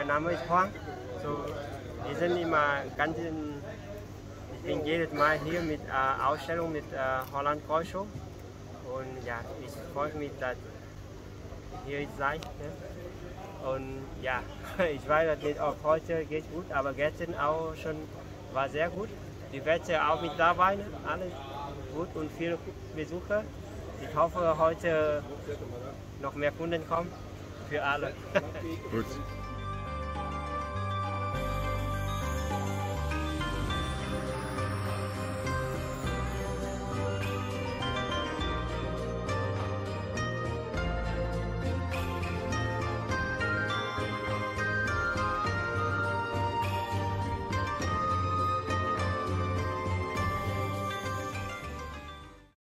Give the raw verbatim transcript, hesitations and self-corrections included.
mein Name ist Huang. So, wir sind immer ganz, in, ich bin jedes Mal hier mit äh, Ausstellung mit äh, Holland Car Show. Und ja, ich freue mich, dass ihr hier seid. Ne? Und ja, ich weiß nicht, ob heute geht gut, aber gestern auch schon war sehr gut. Die Wetter auch mit dabei, ne? Alles gut und viele Besucher. Ich hoffe, heute noch mehr Kunden kommen für alle. Gut.